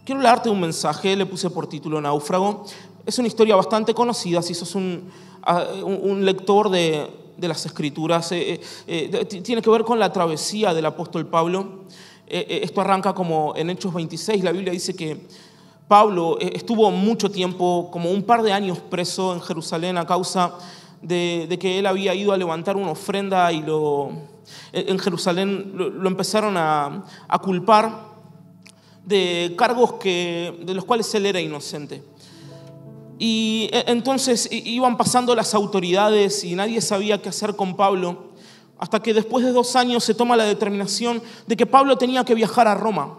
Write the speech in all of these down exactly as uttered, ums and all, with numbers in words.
Quiero hablarte de un mensaje, le puse por título Náufrago. Es una historia bastante conocida, si sos un, un, un lector de, de las Escrituras. Eh, eh, tiene que ver con la travesía del apóstol Pablo. Eh, esto arranca como en Hechos veintiséis. La Biblia dice que Pablo estuvo mucho tiempo, como un par de años preso en Jerusalén a causa de, de que él había ido a levantar una ofrenda y lo, en Jerusalén lo, lo empezaron a, a culpar de cargos que, de los cuales él era inocente. Y entonces iban pasando las autoridades y nadie sabía qué hacer con Pablo, hasta que después de dos años se toma la determinación de que Pablo tenía que viajar a Roma.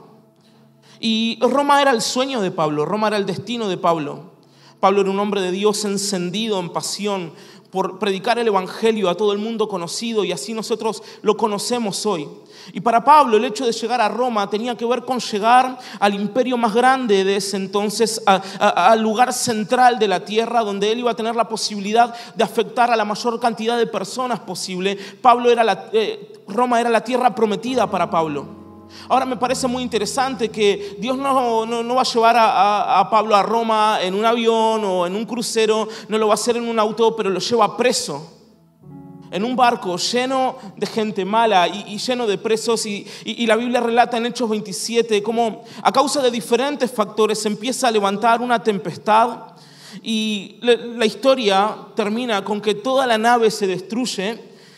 Y Roma era el sueño de Pablo, Roma era el destino de Pablo. Pablo era un hombre de Dios encendido en pasión por predicar el evangelio a todo el mundo conocido, y así nosotros lo conocemos hoy. Y para Pablo el hecho de llegar a Roma tenía que ver con llegar al imperio más grande de ese entonces, a, a, al lugar central de la tierra, donde él iba a tener la posibilidad de afectar a la mayor cantidad de personas posible. Pablo era la, eh, Roma era la tierra prometida para Pablo. Ahora me parece muy interesante que Dios no, no, no va a llevar a, a, a Pablo a Roma en un avión o en un crucero, no lo va a hacer en un auto, pero lo lleva preso en un barco lleno de gente mala y, y lleno de presos. Y, y, y la Biblia relata en Hechos veintisiete cómo a causa de diferentes factores se empieza a levantar una tempestad, y la, la historia termina con que toda la nave se destruye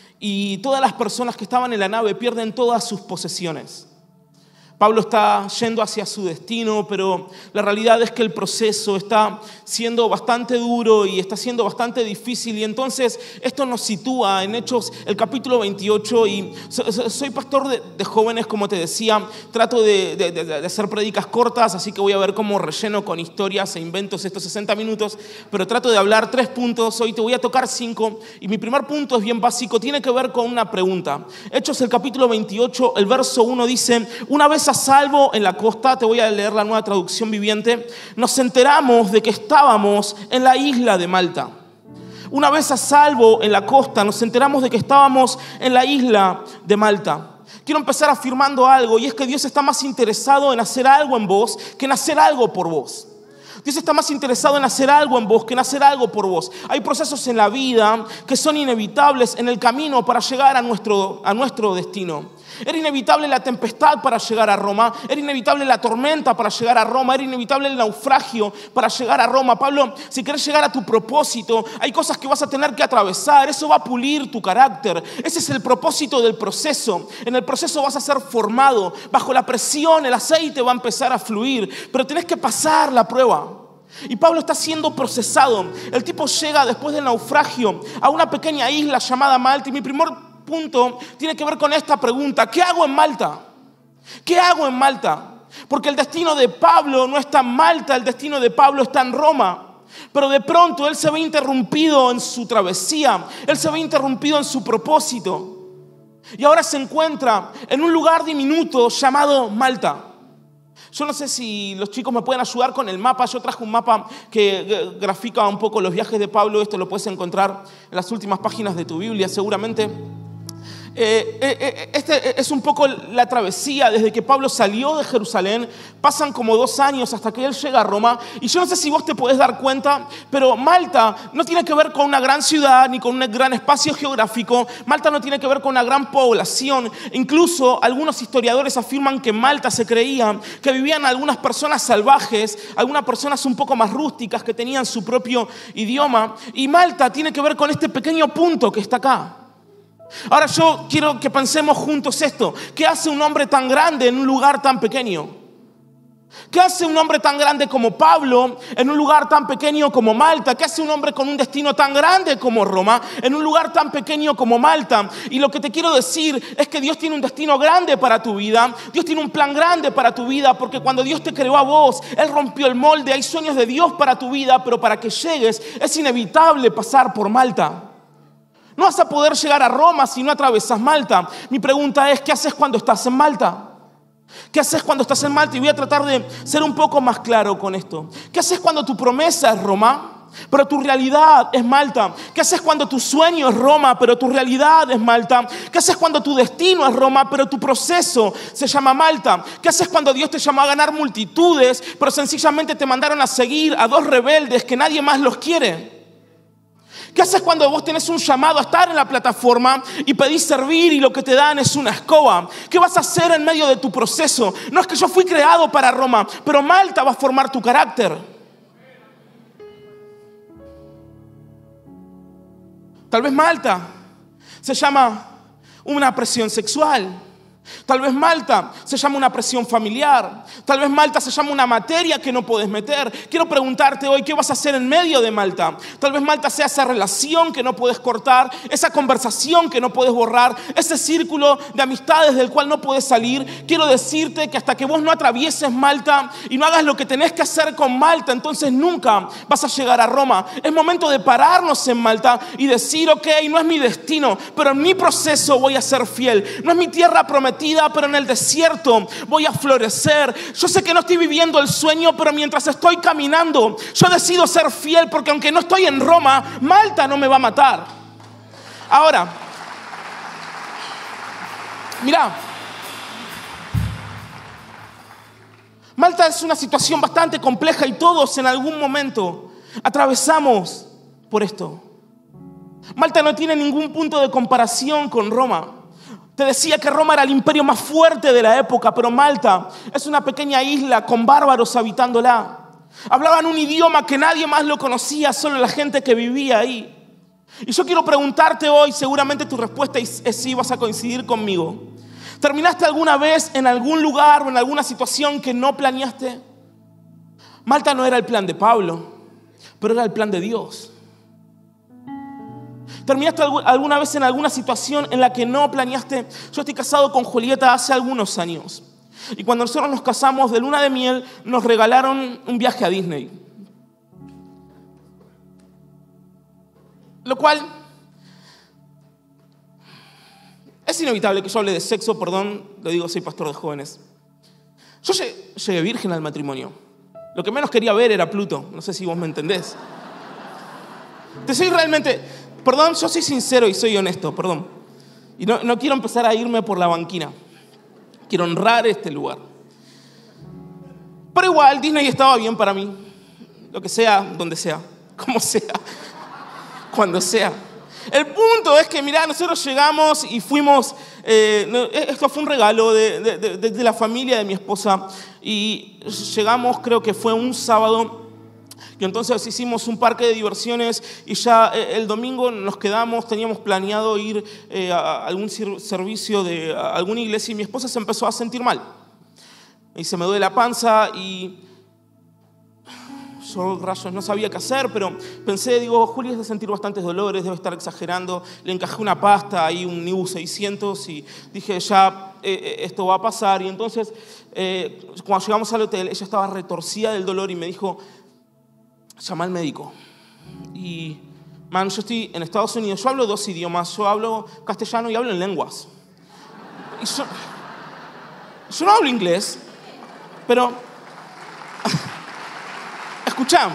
y todas las personas que estaban en la nave pierden todas sus posesiones. Pablo está yendo hacia su destino, pero la realidad es que el proceso está siendo bastante duro y está siendo bastante difícil. Y entonces esto nos sitúa en Hechos, el capítulo veintiocho. Y soy pastor de, de jóvenes, como te decía. Trato de, de, de hacer prédicas cortas, así que voy a ver cómo relleno con historias e inventos estos sesenta minutos. Pero trato de hablar tres puntos. Hoy te voy a tocar cinco. Y mi primer punto es bien básico, tiene que ver con una pregunta. Hechos, el capítulo veintiocho, el verso uno dice: una vez a salvo en la costa, te voy a leer la Nueva Traducción Viviente, nos enteramos de que estábamos en la isla de Malta. Una vez a salvo en la costa, nos enteramos de que estábamos en la isla de Malta. Quiero empezar afirmando algo, y es que Dios está más interesado en hacer algo en vos que en hacer algo por vos. Dios está más interesado en hacer algo en vos que en hacer algo por vos. Hay procesos en la vida que son inevitables en el camino para llegar a nuestro, a nuestro destino. Era inevitable la tempestad para llegar a Roma, era inevitable la tormenta para llegar a Roma, era inevitable el naufragio para llegar a Roma. Pablo, si querés llegar a tu propósito, hay cosas que vas a tener que atravesar, eso va a pulir tu carácter. Ese es el propósito del proceso. En el proceso vas a ser formado, bajo la presión el aceite va a empezar a fluir, pero tenés que pasar la prueba. Y Pablo está siendo procesado. El tipo llega después del naufragio a una pequeña isla llamada Malta, y mi primer punto tiene que ver con esta pregunta: ¿qué hago en Malta? ¿Qué hago en Malta? Porque el destino de Pablo no está en Malta, el destino de Pablo está en Roma. Pero de pronto él se ve interrumpido en su travesía, él se ve interrumpido en su propósito, y ahora se encuentra en un lugar diminuto llamado Malta. Yo no sé si los chicos me pueden ayudar con el mapa. Yo traje un mapa que grafica un poco los viajes de Pablo. Esto lo puedes encontrar en las últimas páginas de tu Biblia seguramente. Eh, eh, este es un poco la travesía desde que Pablo salió de Jerusalén. Pasan como dos años hasta que él llega a Roma. Y yo no sé si vos te podés dar cuenta, pero Malta no tiene que ver con una gran ciudad ni con un gran espacio geográfico. Malta no tiene que ver con una gran población. Incluso algunos historiadores afirman que en Malta se creía que vivían algunas personas salvajes, algunas personas un poco más rústicas que tenían su propio idioma. Y Malta tiene que ver con este pequeño punto que está acá. Ahora yo quiero que pensemos juntos esto. ¿Qué hace un hombre tan grande en un lugar tan pequeño? ¿Qué hace un hombre tan grande como Pablo en un lugar tan pequeño como Malta? ¿Qué hace un hombre con un destino tan grande como Roma en un lugar tan pequeño como Malta? Y lo que te quiero decir es que Dios tiene un destino grande para tu vida. Dios tiene un plan grande para tu vida, porque cuando Dios te creó a vos, Él rompió el molde. Hay sueños de Dios para tu vida, pero para que llegues es inevitable pasar por Malta. No vas a poder llegar a Roma si no atravesas Malta. Mi pregunta es: ¿qué haces cuando estás en Malta? ¿Qué haces cuando estás en Malta? Y voy a tratar de ser un poco más claro con esto. ¿Qué haces cuando tu promesa es Roma? pero tu realidad es Malta? ¿Qué haces cuando tu sueño es Roma, pero tu realidad es Malta? ¿Qué haces cuando tu destino es Roma, pero tu proceso se llama Malta? ¿Qué haces cuando Dios te llamó a ganar multitudes, pero sencillamente te mandaron a seguir a dos rebeldes que nadie más los quiere? ¿Qué haces cuando vos tenés un llamado a estar en la plataforma y pedís servir y lo que te dan es una escoba? ¿Qué vas a hacer en medio de tu proceso? No es que yo fui creado para Roma, pero Malta va a formar tu carácter. Tal vez Malta se llama una presión sexual. Tal vez Malta se llama una presión familiar. Tal vez Malta se llama una materia que no puedes meter. Quiero preguntarte hoy, ¿qué vas a hacer en medio de Malta? Tal vez Malta sea esa relación que no puedes cortar, esa conversación que no puedes borrar, ese círculo de amistades del cual no puedes salir. Quiero decirte que hasta que vos no atravieses Malta y no hagas lo que tenés que hacer con Malta, entonces nunca vas a llegar a Roma. Es momento de pararnos en Malta y decir, ok, no es mi destino, pero en mi proceso voy a ser fiel. No es mi tierra prometida, pero en el desierto voy a florecer. Yo sé que no estoy viviendo el sueño, pero mientras estoy caminando, yo decido ser fiel, porque aunque no estoy en Roma, Malta no me va a matar. Ahora, mira, Malta es una situación bastante compleja y todos en algún momento atravesamos por esto. Malta no tiene ningún punto de comparación con Roma. Te decía que Roma era el imperio más fuerte de la época, pero Malta es una pequeña isla con bárbaros habitándola. Hablaban un idioma que nadie más lo conocía, solo la gente que vivía ahí. Y yo quiero preguntarte hoy, seguramente tu respuesta es sí, vas a coincidir conmigo. ¿Terminaste alguna vez en algún lugar o en alguna situación que no planeaste? Malta no era el plan de Pablo, pero era el plan de Dios. ¿Terminaste alguna vez en alguna situación en la que no planeaste? Yo estoy casado con Julieta hace algunos años. Y cuando nosotros nos casamos de luna de miel, nos regalaron un viaje a Disney. Lo cual es inevitable que yo hable de sexo, perdón, lo digo, soy pastor de jóvenes. Yo llegué virgen al matrimonio. Lo que menos quería ver era Pluto. No sé si vos me entendés. Te soy realmente... Perdón, yo soy sincero y soy honesto, perdón. Y no, no quiero empezar a irme por la banquina. Quiero honrar este lugar. Pero igual, Disney estaba bien para mí. Lo que sea, donde sea, como sea, cuando sea. El punto es que, mirá, nosotros llegamos y fuimos... Eh, esto fue un regalo de, de, de, de la familia de mi esposa. Y llegamos, creo que fue un sábado... Y entonces hicimos un parque de diversiones y ya el domingo nos quedamos, teníamos planeado ir eh, a algún servicio de a alguna iglesia y mi esposa se empezó a sentir mal. Y se me duele la panza y yo, rayos, no sabía qué hacer, pero pensé, digo, Juli es de sentir bastantes dolores, debe estar exagerando. Le encajé una pasta, ahí un Nibu seiscientos y dije, ya, eh, esto va a pasar. Y entonces, eh, cuando llegamos al hotel, ella estaba retorcida del dolor y me dijo, llama al médico. Y, man, yo estoy en Estados Unidos, yo hablo dos idiomas, yo hablo castellano y hablo en lenguas. Y yo, yo no hablo inglés, pero, escuchá,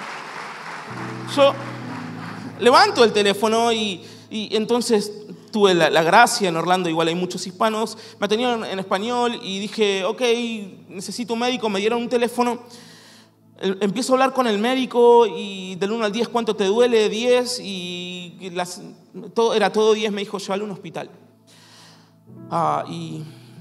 yo levanto el teléfono y, y entonces tuve la, la gracia, en Orlando igual hay muchos hispanos, me atendieron en español y dije, ok, necesito un médico, me dieron un teléfono. Empiezo a hablar con el médico y del uno al diez, ¿cuánto te duele? diez y las, todo, era todo diez, me dijo, llévalo a un hospital. Ah, y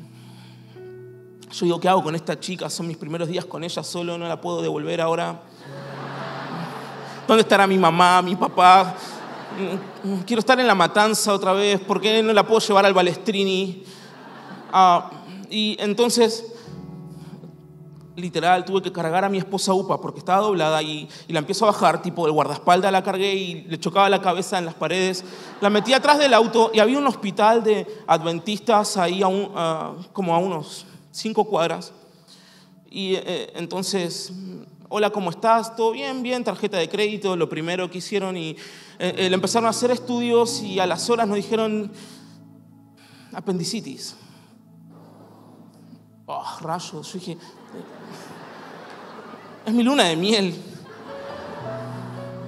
yo digo, ¿qué hago con esta chica? Son mis primeros días con ella solo, no la puedo devolver ahora. ¿Dónde estará mi mamá, mi papá? Quiero estar en la matanza otra vez, ¿por qué no la puedo llevar al Balestrini? Ah, y entonces... Literal, tuve que cargar a mi esposa Upa porque estaba doblada y, y la empiezo a bajar, tipo el guardaespaldas la cargué y le chocaba la cabeza en las paredes. La metí atrás del auto y había un hospital de adventistas ahí a un, uh, como a unos cinco cuadras. Y eh, entonces, hola, ¿cómo estás? ¿Todo bien? Bien, tarjeta de crédito, lo primero que hicieron. Y eh, eh, le empezaron a hacer estudios y a las horas nos dijeron apendicitis. Oh, rayos, yo dije... Es mi luna de miel.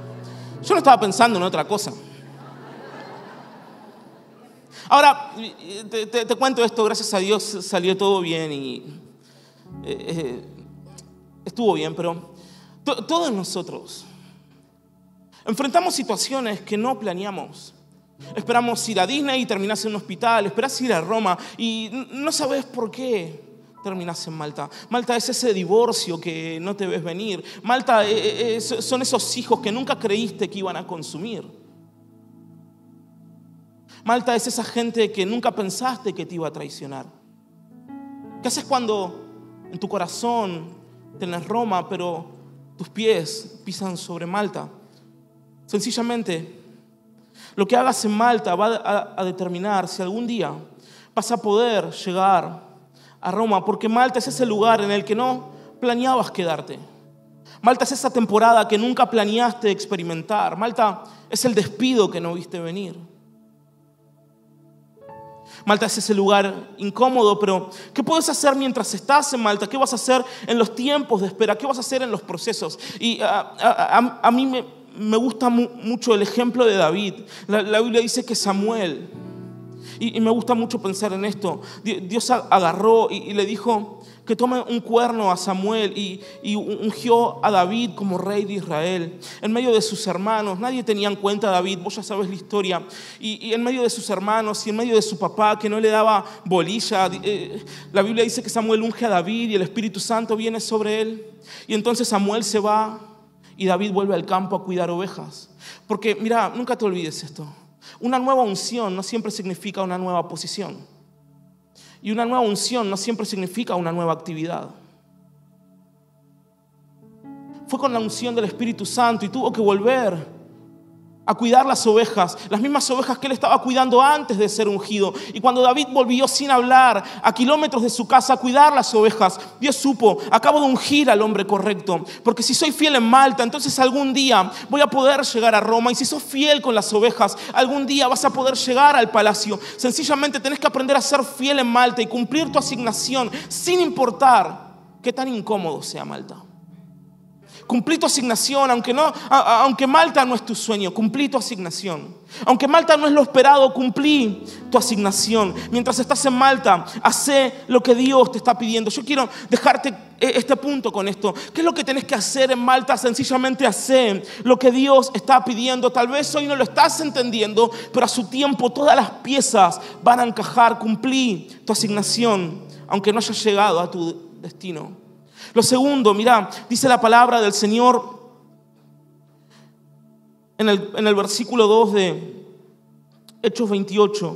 Yo no estaba pensando en otra cosa. Ahora, te, te, te cuento esto, gracias a Dios salió todo bien y eh, eh, estuvo bien, pero to, todos nosotros enfrentamos situaciones que no planeamos. Esperamos ir a Disney y terminás en un hospital, esperás ir a Roma y no sabes por qué terminás en Malta. Malta es ese divorcio que no te ves venir. Malta es, son esos hijos que nunca creíste que iban a consumir. Malta es esa gente que nunca pensaste que te iba a traicionar. ¿Qué haces cuando en tu corazón tenés Roma, pero tus pies pisan sobre Malta? Sencillamente, lo que hagas en Malta va a, a determinar si algún día vas a poder llegar a Roma, porque Malta es ese lugar en el que no planeabas quedarte. Malta es esa temporada que nunca planeaste experimentar. Malta es el despido que no viste venir. Malta es ese lugar incómodo, pero ¿qué puedes hacer mientras estás en Malta? ¿Qué vas a hacer en los tiempos de espera? ¿Qué vas a hacer en los procesos? Y a, a, a, a mí me, me gusta mu, mucho el ejemplo de David. La, la Biblia dice que Samuel, y, y me gusta mucho pensar en esto, Dios agarró y, y le dijo que tome un cuerno a Samuel y, y ungió a David como rey de Israel. En medio de sus hermanos, nadie tenía en cuenta a David, vos ya sabes la historia. Y, y en medio de sus hermanos y en medio de su papá que no le daba bolilla, eh, la Biblia dice que Samuel unge a David y el Espíritu Santo viene sobre él. Y entonces Samuel se va y David vuelve al campo a cuidar ovejas. Porque mira, nunca te olvides esto. Una nueva unción no siempre significa una nueva posición. Y una nueva unción no siempre significa una nueva actividad. Fue con la unción del Espíritu Santo y tuvo que volver a cuidar las ovejas, las mismas ovejas que él estaba cuidando antes de ser ungido. Y cuando David volvió sin hablar a kilómetros de su casa a cuidar las ovejas, Dios supo, acabo de ungir al hombre correcto, porque si soy fiel en Malta, entonces algún día voy a poder llegar a Roma, y si sos fiel con las ovejas, algún día vas a poder llegar al palacio. Sencillamente tenés que aprender a ser fiel en Malta y cumplir tu asignación sin importar qué tan incómodo sea Malta. Cumplí tu asignación, aunque, no, a, a, aunque Malta no es tu sueño, cumplí tu asignación. Aunque Malta no es lo esperado, cumplí tu asignación. Mientras estás en Malta, hacé lo que Dios te está pidiendo. Yo quiero dejarte este punto con esto. ¿Qué es lo que tenés que hacer en Malta? Sencillamente hacé lo que Dios está pidiendo. Tal vez hoy no lo estás entendiendo, pero a su tiempo todas las piezas van a encajar. Cumplí tu asignación, aunque no hayas llegado a tu destino. Lo segundo, mira, dice la palabra del Señor en el, en el versículo dos de Hechos veintiocho.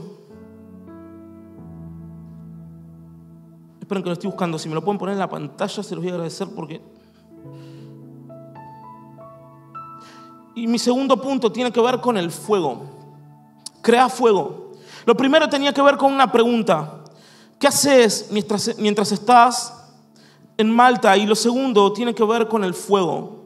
Esperen que lo estoy buscando. Si me lo pueden poner en la pantalla, se los voy a agradecer porque... Y mi segundo punto tiene que ver con el fuego. Crea fuego. Lo primero tenía que ver con una pregunta. ¿Qué haces mientras, mientras estás en Malta? Y lo segundo tiene que ver con el fuego.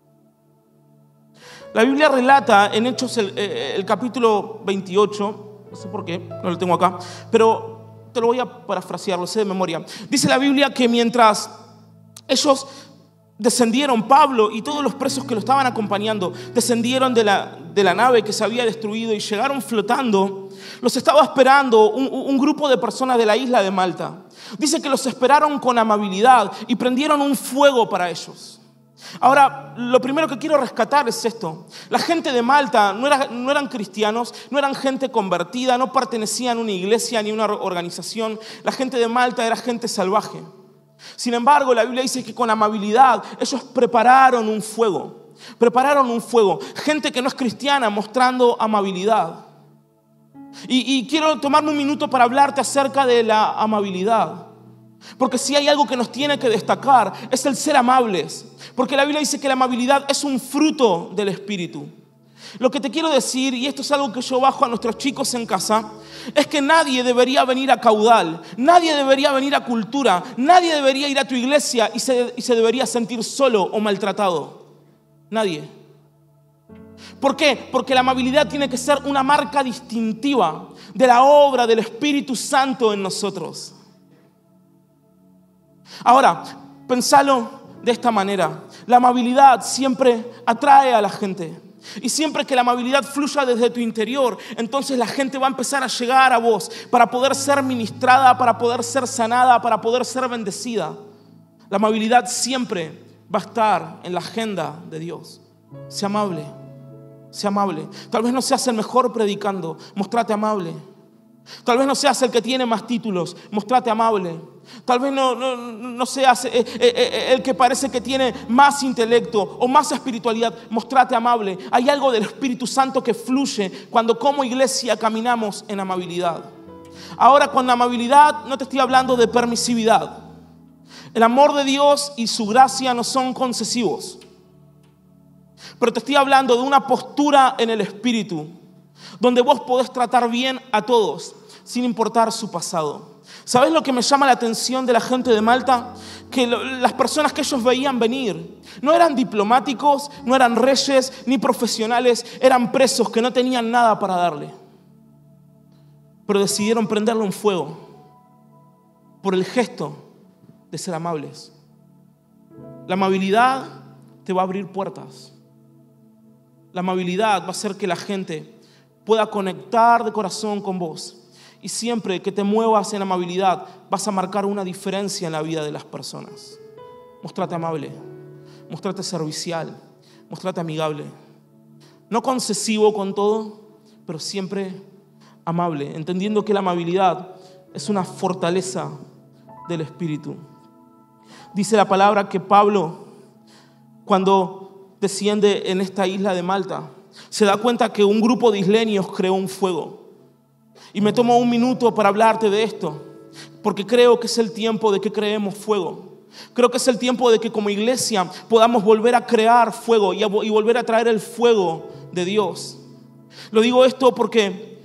La Biblia relata en Hechos el, el capítulo veintiocho, no sé por qué, no lo tengo acá, pero te lo voy a parafrasear, lo sé de memoria. Dice la Biblia que mientras ellos descendieron, Pablo y todos los presos que lo estaban acompañando descendieron de la, de la nave que se había destruido y llegaron flotando, los estaba esperando un, un grupo de personas de la isla de Malta. Dice que los esperaron con amabilidad y prendieron un fuego para ellos. Ahora, lo primero que quiero rescatar es esto. La gente de Malta no, era, no eran cristianos, no eran gente convertida, no pertenecían a una iglesia ni a una organización. La gente de Malta era gente salvaje. Sin embargo, la Biblia dice que con amabilidad ellos prepararon un fuego. Prepararon un fuego. Gente que no es cristiana mostrando amabilidad. Y, y quiero tomarme un minuto para hablarte acerca de la amabilidad. Porque si hay algo que nos tiene que destacar es el ser amables. Porque la Biblia dice que la amabilidad es un fruto del Espíritu. Lo que te quiero decir, y esto es algo que yo bajo a nuestros chicos en casa, es que nadie debería venir a Caudal, nadie debería venir a Cultura, nadie debería ir a tu iglesia y se, y se debería sentir solo o maltratado. Nadie. ¿Por qué? Porque la amabilidad tiene que ser una marca distintiva de la obra del Espíritu Santo en nosotros. Ahora, pensalo de esta manera. La amabilidad siempre atrae a la gente. Y siempre que la amabilidad fluya desde tu interior, entonces la gente va a empezar a llegar a vos para poder ser ministrada, para poder ser sanada, para poder ser bendecida. La amabilidad siempre va a estar en la agenda de Dios. Sé amable, sé amable. Tal vez no seas el mejor predicando, mostrate amable. Tal vez no seas el que tiene más títulos, mostrate amable. Tal vez no, no, no seas eh, eh, el que parece que tiene más intelecto o más espiritualidad, mostrate amable. Hay algo del Espíritu Santo que fluye cuando como iglesia caminamos en amabilidad. Ahora, con amabilidad no te estoy hablando de permisividad. El amor de Dios y su gracia no son concesivos. Pero te estoy hablando de una postura en el Espíritu, donde vos podés tratar bien a todos, sin importar su pasado. ¿Sabes lo que me llama la atención de la gente de Malta? Que lo, las personas que ellos veían venir no eran diplomáticos, no eran reyes, ni profesionales, eran presos que no tenían nada para darle. Pero decidieron prenderle un fuego por el gesto de ser amables. La amabilidad te va a abrir puertas. La amabilidad va a hacer que la gente pueda conectar de corazón con vos. Y siempre que te muevas en amabilidad, vas a marcar una diferencia en la vida de las personas. Móstrate amable, móstrate servicial, móstrate amigable. No concesivo con todo, pero siempre amable, entendiendo que la amabilidad es una fortaleza del Espíritu. Dice la palabra que Pablo, cuando desciende en esta isla de Malta, se da cuenta que un grupo de isleños creó un fuego. Y me tomo un minuto para hablarte de esto, porque creo que es el tiempo de que creemos fuego. Creo que es el tiempo de que como iglesia podamos volver a crear fuego y, a, y volver a traer el fuego de Dios. Lo digo esto porque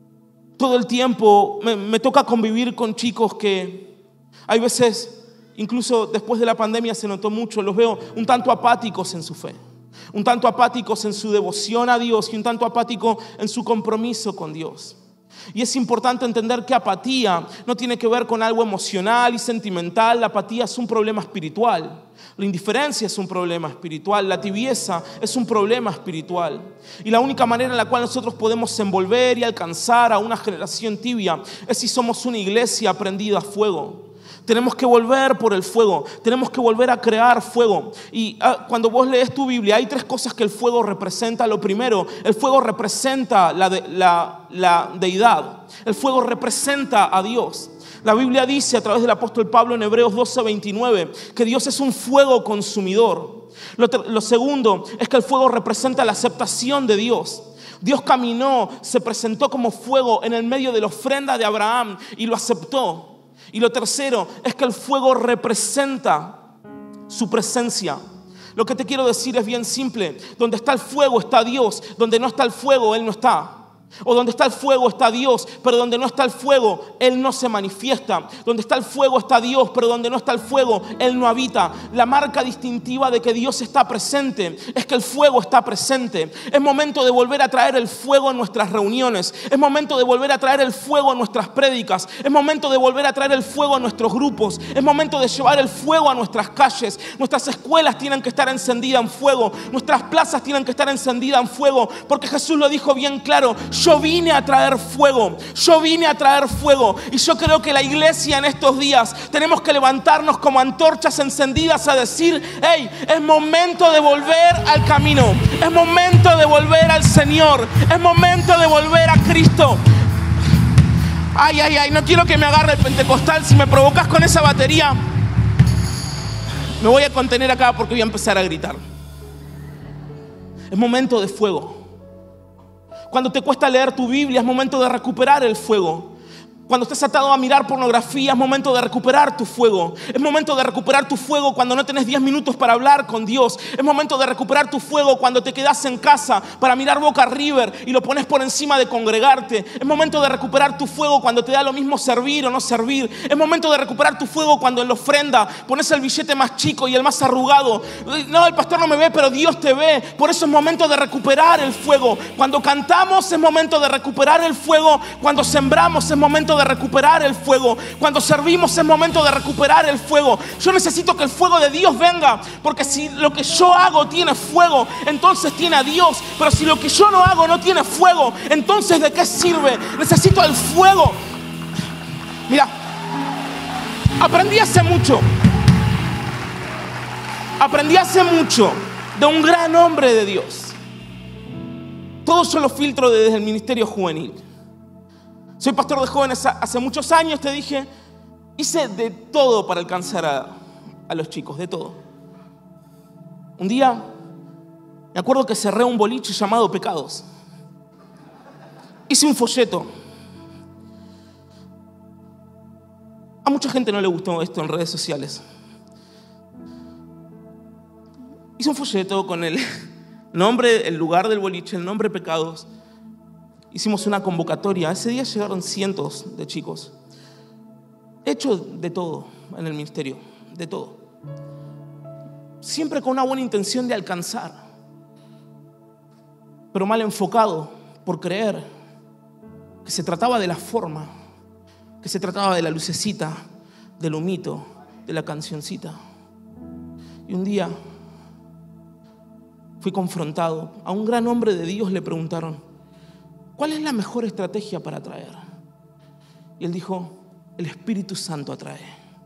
todo el tiempo me, me toca convivir con chicos que hay veces, incluso después de la pandemia se notó mucho, los veo un tanto apáticos en su fe, un tanto apáticos en su devoción a Dios y un tanto apático en su compromiso con Dios. Y es importante entender que apatía no tiene que ver con algo emocional y sentimental. La apatía es un problema espiritual. La indiferencia es un problema espiritual. La tibieza es un problema espiritual. Y la única manera en la cual nosotros podemos envolver y alcanzar a una generación tibia es si somos una iglesia prendida a fuego. Tenemos que volver por el fuego, tenemos que volver a crear fuego. Y ah, cuando vos lees tu Biblia, hay tres cosas que el fuego representa. Lo primero, el fuego representa la, de, la, la deidad. El fuego representa a Dios. La Biblia dice a través del apóstol Pablo en Hebreos doce veintinueve que Dios es un fuego consumidor. Lo, lo segundo es que el fuego representa la aceptación de Dios. Dios caminó, se presentó como fuego en el medio de la ofrenda de Abraham y lo aceptó. Y lo tercero es que el fuego representa su presencia. Lo que te quiero decir es bien simple. Donde está el fuego está Dios. Donde no está el fuego, Él no está. O donde está el fuego está Dios, pero donde no está el fuego, Él no se manifiesta. Donde está el fuego está Dios, pero donde no está el fuego, Él no habita. La marca distintiva de que Dios está presente es que el fuego está presente. Es momento de volver a traer el fuego en nuestras reuniones. Es momento de volver a traer el fuego en nuestras prédicas. Es momento de volver a traer el fuego en nuestros grupos. Es momento de llevar el fuego a nuestras calles. Nuestras escuelas tienen que estar encendidas en fuego. Nuestras plazas tienen que estar encendidas en fuego. Porque Jesús lo dijo bien claro. Yo vine a traer fuego, yo vine a traer fuego. Y yo creo que la iglesia en estos días tenemos que levantarnos como antorchas encendidas a decir: hey, es momento de volver al camino, es momento de volver al Señor, es momento de volver a Cristo. Ay, ay, ay, no quiero que me agarre el pentecostal. Si me provocas con esa batería, me voy a contener acá porque voy a empezar a gritar. Es momento de fuego. Cuando te cuesta leer tu Biblia, es momento de recuperar el fuego. Cuando estás atado a mirar pornografía, es momento de recuperar tu fuego. Es momento de recuperar tu fuego cuando no tenés diez minutos para hablar con Dios. Es momento de recuperar tu fuego cuando te quedás en casa para mirar Boca River y lo pones por encima de congregarte. Es momento de recuperar tu fuego cuando te da lo mismo servir o no servir. Es momento de recuperar tu fuego cuando en la ofrenda pones el billete más chico y el más arrugado. No, el pastor no me ve, pero Dios te ve. Por eso es momento de recuperar el fuego. Cuando cantamos es momento de recuperar el fuego. Cuando sembramos es momento de de recuperar el fuego. Cuando servimos es momento de recuperar el fuego. Yo necesito que el fuego de Dios venga, porque si lo que yo hago tiene fuego, entonces tiene a Dios. Pero si lo que yo no hago no tiene fuego, entonces ¿de qué sirve? Necesito el fuego. Mira, aprendí hace mucho. Aprendí hace mucho de un gran hombre de Dios. Todo yo lo filtro desde el ministerio juvenil. Soy pastor de jóvenes hace muchos años, te dije. Hice de todo para alcanzar a, a los chicos, de todo. Un día, me acuerdo que cerré un boliche llamado Pecados. Hice un folleto. A mucha gente no le gustó esto en redes sociales. Hice un folleto con el nombre, el lugar del boliche, el nombre Pecados. Hicimos una convocatoria. Ese día llegaron cientos de chicos. He hecho de todo en el ministerio, de todo. Siempre con una buena intención de alcanzar, pero mal enfocado por creer que se trataba de la forma, que se trataba de la lucecita, del humito, de la cancioncita. Y un día fui confrontado. A un gran hombre de Dios le preguntaron: ¿cuál es la mejor estrategia para atraer? Y él dijo: el Espíritu Santo atrae.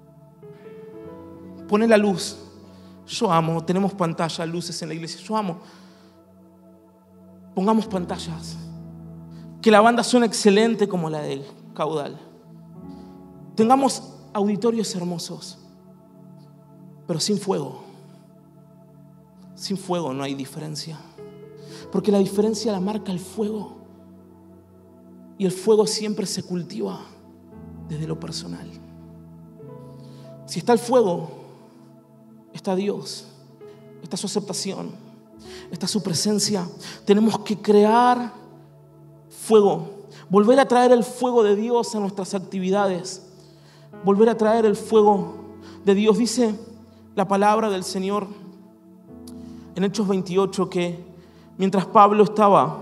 Pone la luz. Yo amo, tenemos pantallas, luces en la iglesia. Yo amo. Pongamos pantallas. Que la banda suene excelente como la del Caudal. Tengamos auditorios hermosos, pero sin fuego. Sin fuego no hay diferencia. Porque la diferencia la marca el fuego. Y el fuego siempre se cultiva desde lo personal. Si está el fuego, está Dios, está su aceptación, está su presencia. Tenemos que crear fuego, volver a traer el fuego de Dios a nuestras actividades, volver a traer el fuego de Dios. Dice la palabra del Señor en Hechos veintiocho que mientras Pablo estaba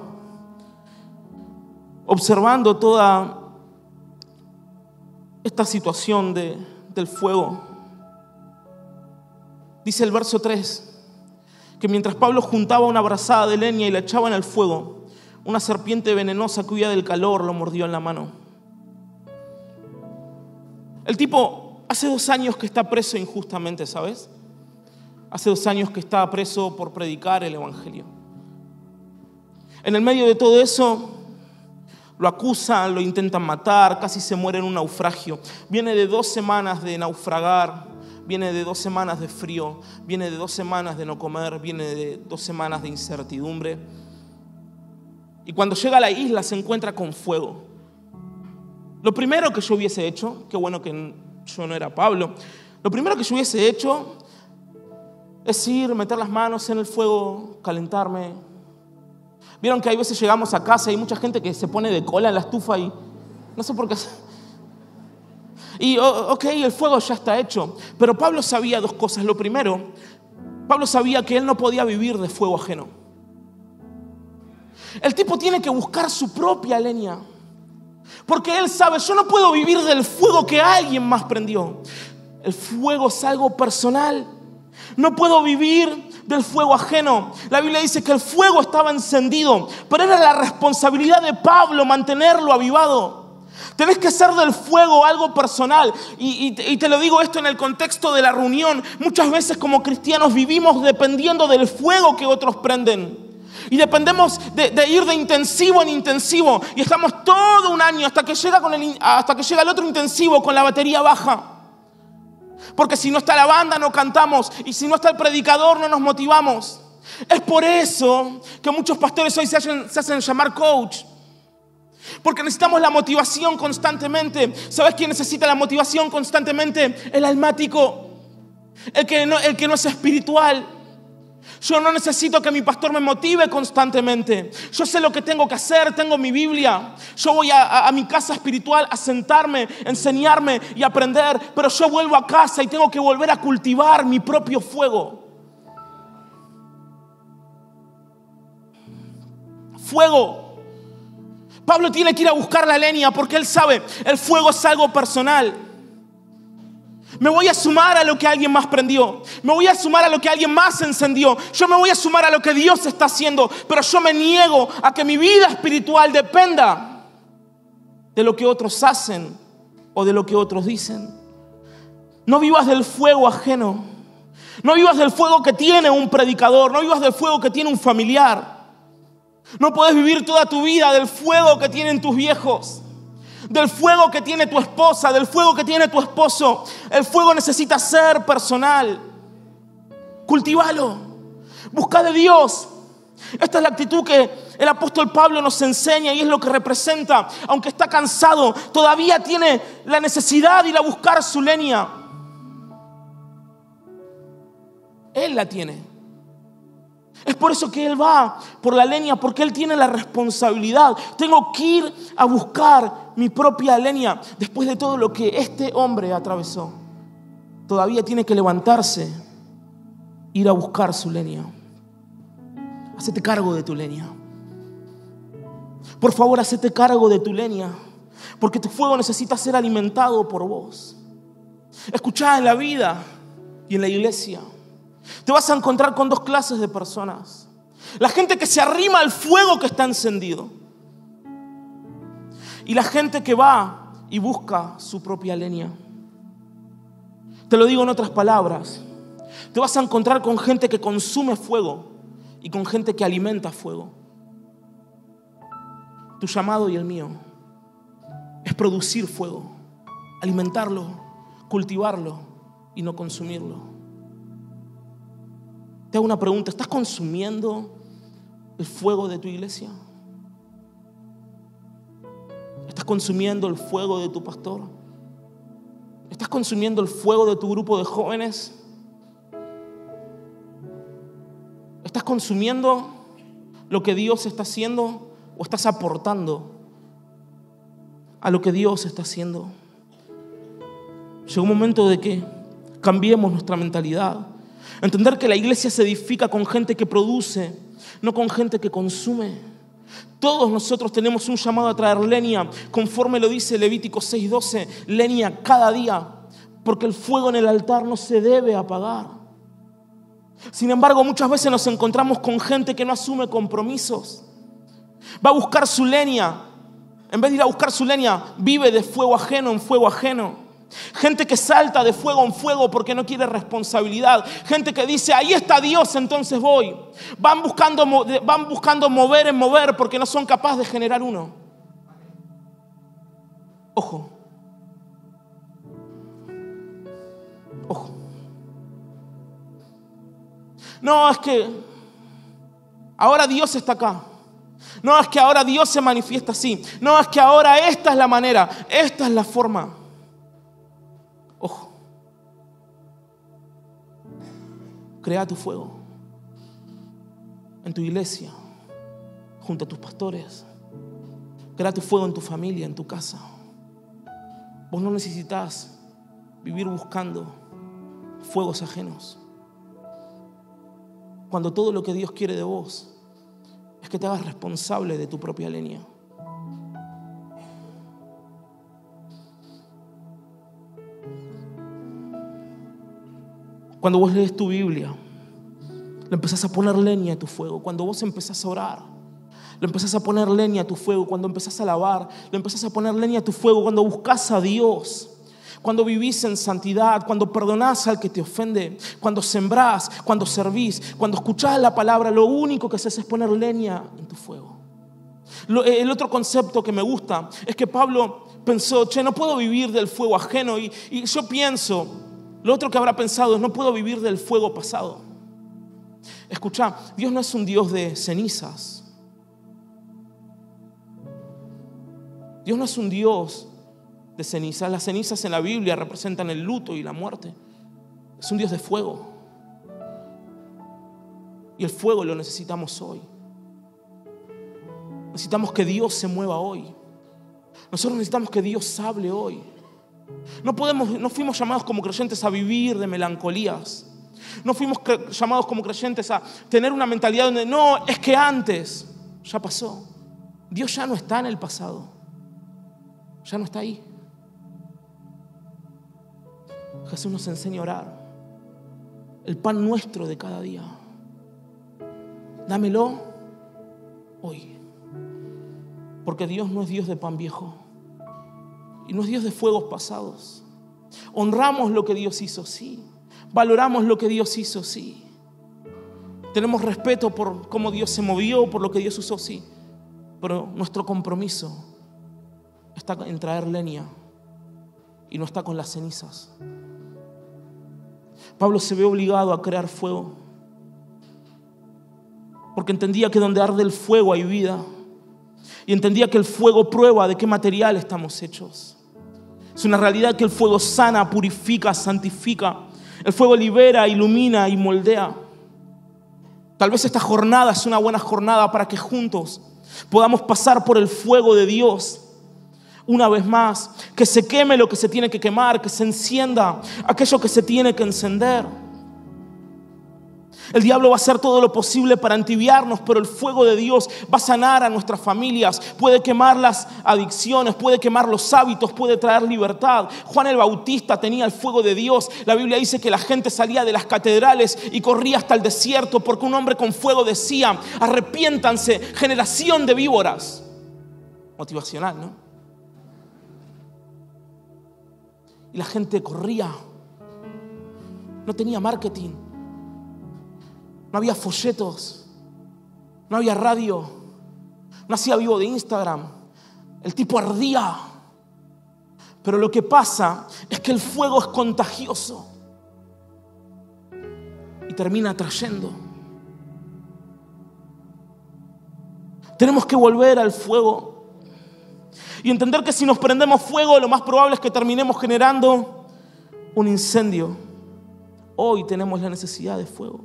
observando toda esta situación de, del fuego, dice el verso tres, que mientras Pablo juntaba una brazada de leña y la echaba en el fuego, una serpiente venenosa que huía del calor lo mordió en la mano. El tipo hace dos años que está preso injustamente, ¿sabes? Hace dos años que está preso por predicar el evangelio. En el medio de todo eso, lo acusan, lo intentan matar, casi se muere en un naufragio. Viene de dos semanas de naufragar, viene de dos semanas de frío, viene de dos semanas de no comer, viene de dos semanas de incertidumbre. Y cuando llega a la isla se encuentra con fuego. Lo primero que yo hubiese hecho, qué bueno que yo no era Pablo, lo primero que yo hubiese hecho es ir, meter las manos en el fuego, calentarme. Vieron que hay veces llegamos a casa y hay mucha gente que se pone de cola en la estufa y no sé por qué. Y ok, el fuego ya está hecho. Pero Pablo sabía dos cosas. Lo primero, Pablo sabía que él no podía vivir de fuego ajeno. El tipo tiene que buscar su propia leña. Porque él sabe, yo no puedo vivir del fuego que alguien más prendió. El fuego es algo personal. No puedo vivir del fuego ajeno. La Biblia dice que el fuego estaba encendido, pero era la responsabilidad de Pablo mantenerlo avivado. Tenés que hacer del fuego algo personal. Y, y, y te lo digo esto en el contexto de la reunión. Muchas veces como cristianos vivimos dependiendo del fuego que otros prenden. Y dependemos de, de ir de intensivo en intensivo. Y estamos todo un año hasta que llega, con el, hasta que llega el otro intensivo con la batería baja. Porque si no está la banda no cantamos. Y si no está el predicador no nos motivamos. Es por eso que muchos pastores hoy se hacen, se hacen llamar coach. Porque necesitamos la motivación constantemente. ¿Sabes quién necesita la motivación constantemente? El almático. El que no, el que no es espiritual. Yo no necesito que mi pastor me motive constantemente. Yo sé lo que tengo que hacer, tengo mi Biblia. Yo voy a, a, a mi casa espiritual a sentarme, enseñarme y aprender. Pero yo vuelvo a casa y tengo que volver a cultivar mi propio fuego. Fuego. Pablo tiene que ir a buscar la leña porque él sabe, el fuego es algo personal. Me voy a sumar a lo que alguien más prendió. Me voy a sumar a lo que alguien más encendió. Yo me voy a sumar a lo que Dios está haciendo. Pero yo me niego a que mi vida espiritual dependa de lo que otros hacen o de lo que otros dicen. No vivas del fuego ajeno. No vivas del fuego que tiene un predicador. No vivas del fuego que tiene un familiar. No puedes vivir toda tu vida del fuego que tienen tus viejos, del fuego que tiene tu esposa, del fuego que tiene tu esposo. El fuego necesita ser personal. Cultívalo. Busca de Dios. Esta es la actitud que el apóstol Pablo nos enseña y es lo que representa. Aunque está cansado, todavía tiene la necesidad de ir a buscar su leña. Él la tiene. Es por eso que él va por la leña, porque él tiene la responsabilidad. Tengo que ir a buscar mi propia leña. Después de todo lo que este hombre atravesó, todavía tiene que levantarse, ir a buscar su leña. Hacete cargo de tu leña. Por favor, hacete cargo de tu leña, porque tu fuego necesita ser alimentado por vos. Escuchá, en la vida y en la iglesia te vas a encontrar con dos clases de personas. La gente que se arrima al fuego que está encendido y la gente que va y busca su propia leña. Te lo digo en otras palabras. Te vas a encontrar con gente que consume fuego y con gente que alimenta fuego. Tu llamado y el mío es producir fuego, alimentarlo, cultivarlo y no consumirlo. Te hago una pregunta, ¿estás consumiendo el fuego de tu iglesia? ¿Estás consumiendo el fuego de tu pastor? ¿Estás consumiendo el fuego de tu grupo de jóvenes? ¿Estás consumiendo lo que Dios está haciendo o estás aportando a lo que Dios está haciendo? Llegó un momento de que cambiemos nuestra mentalidad. Entender que la iglesia se edifica con gente que produce, no con gente que consume. Todos nosotros tenemos un llamado a traer leña, conforme lo dice Levítico seis doce, leña cada día, porque el fuego en el altar no se debe apagar. Sin embargo, muchas veces nos encontramos con gente que no asume compromisos. Va a buscar su leña, en vez de ir a buscar su leña, vive de fuego ajeno en fuego ajeno. Gente que salta de fuego en fuego porque no quiere responsabilidad. Gente que dice, ahí está Dios, entonces voy. Van buscando, van buscando mover en mover porque no son capaces de generar uno. Ojo. Ojo. No, es que ahora Dios está acá. No, es que ahora Dios se manifiesta así. No, es que ahora esta es la manera, esta es la forma. Ojo. Crea tu fuego en tu iglesia, junto a tus pastores. Crea tu fuego en tu familia, en tu casa. Vos no necesitas vivir buscando fuegos ajenos. Cuando todo lo que Dios quiere de vos es que te hagas responsable de tu propia leña. Cuando vos lees tu Biblia, le empezás a poner leña a tu fuego. Cuando vos empezás a orar, le empezás a poner leña a tu fuego. Cuando empezás a alabar, le empezás a poner leña a tu fuego. Cuando buscas a Dios, cuando vivís en santidad, cuando perdonás al que te ofende, cuando sembrás, cuando servís, cuando escuchás la palabra, lo único que haces es poner leña en tu fuego. Lo, el otro concepto que me gusta es que Pablo pensó, che, no puedo vivir del fuego ajeno. Y, y yo pienso, lo otro que habrá pensado es, no puedo vivir del fuego pasado. Escuchá, Dios no es un Dios de cenizas. Dios no es un Dios de cenizas. Las cenizas en la Biblia representan el luto y la muerte. Es un Dios de fuego. Y el fuego lo necesitamos hoy. Necesitamos que Dios se mueva hoy. Nosotros necesitamos que Dios hable hoy. No podemos, no fuimos llamados como creyentes a vivir de melancolías. No fuimos cre- llamados como creyentes a tener una mentalidad donde no, es que antes ya pasó. Dios ya no está en el pasado, ya no está ahí. Jesús nos enseña a orar. El pan nuestro de cada día, dámelo hoy. Porque Dios no es Dios de pan viejo y no es Dios de fuegos pasados. Honramos lo que Dios hizo, sí. Valoramos lo que Dios hizo, sí. Tenemos respeto por cómo Dios se movió, por lo que Dios usó, sí. Pero nuestro compromiso está en traer leña y no está con las cenizas. Pablo se ve obligado a crear fuego porque entendía que donde arde el fuego hay vida, y entendía que el fuego prueba de qué material estamos hechos. Es una realidad que el fuego sana, purifica, santifica. El fuego libera, ilumina y moldea. Tal vez esta jornada es una buena jornada para que juntos podamos pasar por el fuego de Dios una vez más, que se queme lo que se tiene que quemar, que se encienda aquello que se tiene que encender. El diablo va a hacer todo lo posible para entibiarnos, pero el fuego de Dios va a sanar a nuestras familias, puede quemar las adicciones, puede quemar los hábitos, puede traer libertad. Juan el Bautista tenía el fuego de Dios. La Biblia dice que la gente salía de las catedrales y corría hasta el desierto porque un hombre con fuego decía: arrepiéntanse, generación de víboras. Motivacional, ¿no? Y la gente corría. No tenía marketing, no había folletos, no había radio, no hacía vivo de Instagram. El tipo ardía. Pero lo que pasa es que el fuego es contagioso y termina atrayendo. Tenemos que volver al fuego y entender que si nos prendemos fuego, lo más probable es que terminemos generando un incendio. Hoy tenemos la necesidad de fuego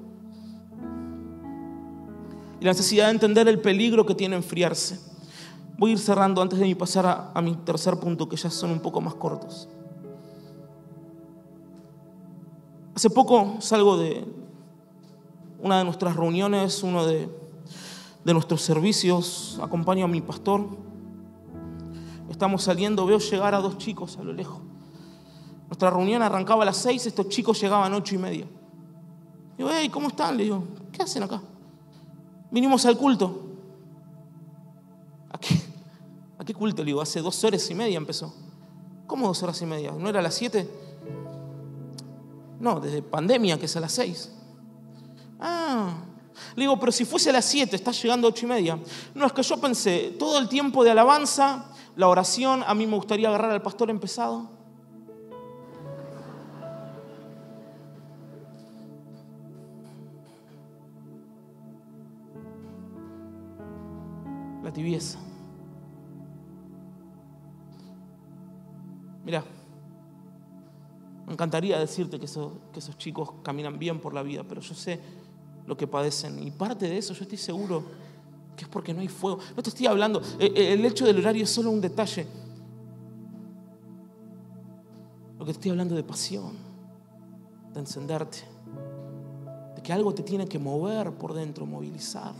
y la necesidad de entender el peligro que tiene enfriarse. Voy a ir cerrando antes de pasar a, a mi tercer punto, que ya son un poco más cortos. Hace poco salgo de una de nuestras reuniones, uno de, de nuestros servicios, acompaño a mi pastor. Estamos saliendo, veo llegar a dos chicos a lo lejos. Nuestra reunión arrancaba a las seis, estos chicos llegaban a ocho y media. Digo, hey, ¿cómo están? Le digo, ¿qué hacen acá? Vinimos al culto. ¿A qué? ¿A qué culto? Le digo, hace dos horas y media empezó. ¿Cómo dos horas y media? ¿No era a las siete? No, desde pandemia, que es a las seis. Ah, le digo, pero si fuese a las siete, estás llegando a ocho y media. No, es que yo pensé, todo el tiempo de alabanza, la oración, a mí me gustaría agarrar al pastor empezado. La tibieza. Mirá, me encantaría decirte que esos, que esos chicos caminan bien por la vida, pero yo sé lo que padecen y parte de eso yo estoy seguro que es porque no hay fuego. No te estoy hablando, el hecho del horario es solo un detalle. Lo que te estoy hablando de pasión, de encenderte, de que algo te tiene que mover por dentro, movilizar.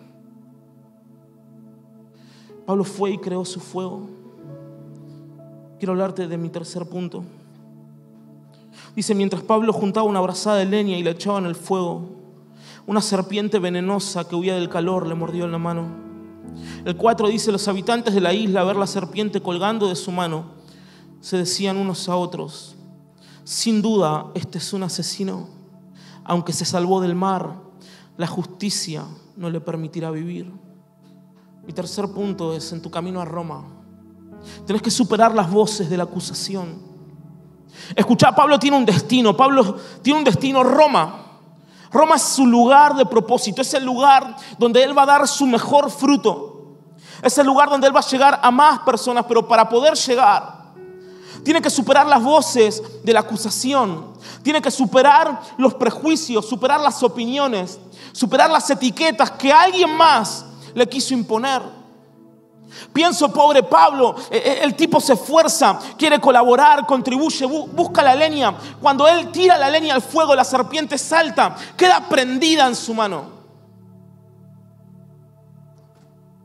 Pablo fue y creó su fuego. Quiero hablarte de mi tercer punto. Dice, mientras Pablo juntaba una brazada de leña y la echaba en el fuego, una serpiente venenosa que huía del calor le mordió en la mano. El cuatro dice, los habitantes de la isla, al ver la serpiente colgando de su mano, se decían unos a otros, sin duda este es un asesino. Aunque se salvó del mar, la justicia no le permitirá vivir. Mi tercer punto es, en tu camino a Roma, tenés que superar las voces de la acusación. Escuchá, Pablo tiene un destino. Pablo tiene un destino, Roma. Roma es su lugar de propósito. Es el lugar donde él va a dar su mejor fruto. Es el lugar donde él va a llegar a más personas. Pero para poder llegar, tiene que superar las voces de la acusación. Tiene que superar los prejuicios, superar las opiniones, superar las etiquetas que alguien más le quiso imponer. Pienso, pobre Pablo, el tipo se esfuerza, quiere colaborar, contribuye, busca la leña. Cuando él tira la leña al fuego, la serpiente salta, queda prendida en su mano.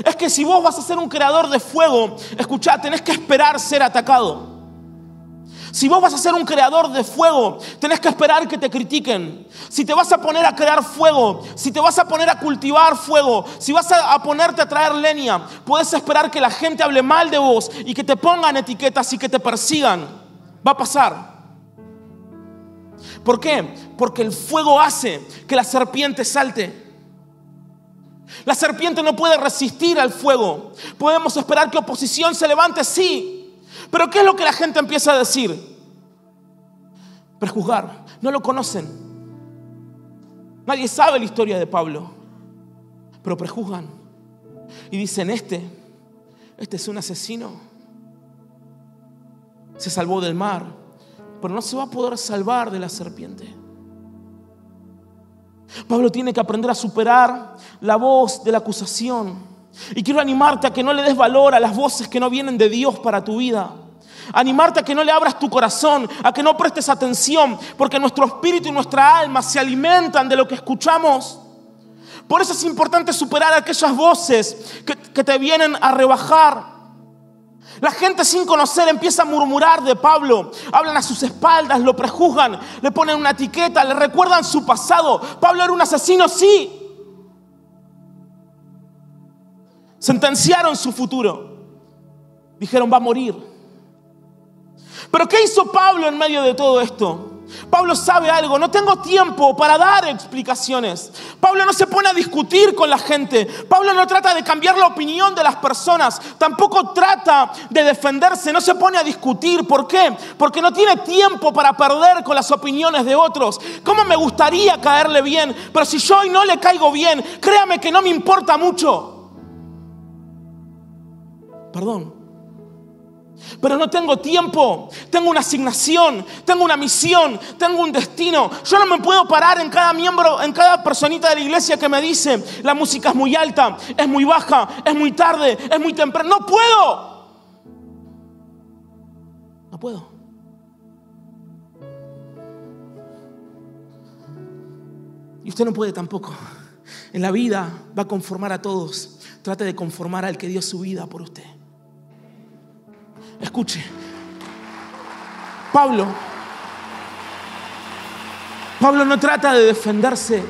Es que si vos vas a ser un creador de fuego, escuchá, tenés que esperar ser atacado. Si vos vas a ser un creador de fuego, tenés que esperar que te critiquen. Si te vas a poner a crear fuego, si te vas a poner a cultivar fuego, si vas a, a ponerte a traer leña, puedes esperar que la gente hable mal de vos y que te pongan etiquetas y que te persigan. Va a pasar. ¿Por qué? Porque el fuego hace que la serpiente salte. La serpiente no puede resistir al fuego. Podemos esperar que oposición se levante, sí. Pero ¿qué es lo que la gente empieza a decir? Prejuzgar. No lo conocen. Nadie sabe la historia de Pablo. Pero prejuzgan. Y dicen, este, este es un asesino. Se salvó del mar, pero no se va a poder salvar de la serpiente. Pablo tiene que aprender a superar la voz de la acusación. Y quiero animarte a que no le des valor a las voces que no vienen de Dios para tu vida. Animarte a que no le abras tu corazón, a que no prestes atención, porque nuestro espíritu y nuestra alma se alimentan de lo que escuchamos. Por eso es importante superar aquellas voces que, que te vienen a rebajar. La gente sin conocer empieza a murmurar de Pablo. Hablan a sus espaldas, lo prejuzgan, le ponen una etiqueta, le recuerdan su pasado. Pablo era un asesino, sí. Sentenciaron su futuro. Dijeron, va a morir. Pero ¿qué hizo Pablo en medio de todo esto? Pablo sabe algo, no tengo tiempo para dar explicaciones. Pablo no se pone a discutir con la gente. Pablo no trata de cambiar la opinión de las personas. Tampoco trata de defenderse, no se pone a discutir. ¿Por qué? Porque no tiene tiempo para perder con las opiniones de otros. ¿Cómo me gustaría caerle bien? Pero si yo hoy no le caigo bien, créame que no me importa mucho. Perdón. Pero no tengo tiempo, tengo una asignación, tengo una misión, tengo un destino. Yo no me puedo parar en cada miembro, en cada personita de la iglesia que me dice, la música es muy alta, es muy baja, es muy tarde, es muy temprano. No puedo. No puedo. Y usted no puede tampoco. En la vida va a conformar a todos. Trate de conformar al que dio su vida por usted. Escuche, Pablo, Pablo no trata de defenderse.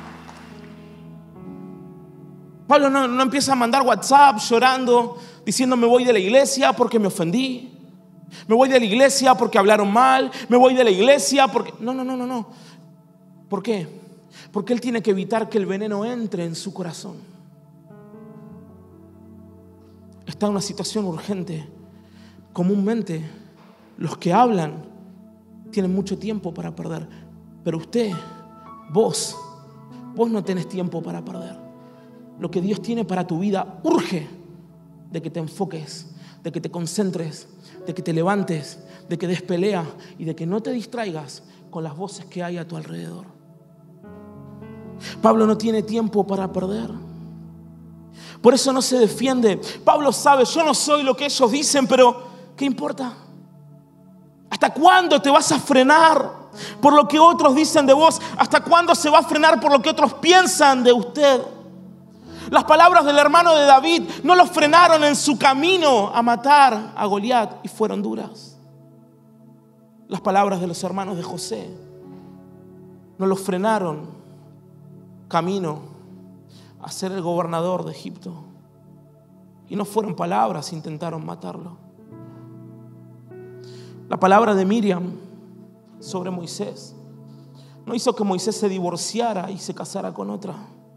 Pablo no, no empieza a mandar WhatsApp llorando, diciendo me voy de la iglesia porque me ofendí. Me voy de la iglesia porque hablaron mal. Me voy de la iglesia porque... No, no, no, no, no. ¿Por qué? Porque él tiene que evitar que el veneno entre en su corazón. Está en una situación urgente. Comúnmente los que hablan tienen mucho tiempo para perder, pero usted, vos, vos no tenés tiempo para perder. Lo que Dios tiene para tu vida urge de que te enfoques, de que te concentres, de que te levantes, de que des pelea y de que no te distraigas con las voces que hay a tu alrededor. Pablo no tiene tiempo para perder. Por eso no se defiende. Pablo sabe, yo no soy lo que ellos dicen, pero ¿qué importa? ¿Hasta cuándo te vas a frenar por lo que otros dicen de vos? ¿Hasta cuándo se va a frenar por lo que otros piensan de usted? Las palabras del hermano de David no lo frenaron en su camino a matar a Goliat y fueron duras. Las palabras de los hermanos de José no lo frenaron camino a ser el gobernador de Egipto. Y no fueron palabras, intentaron matarlo. La palabra de Miriam sobre Moisés no hizo que Moisés se divorciara y se casara con otra.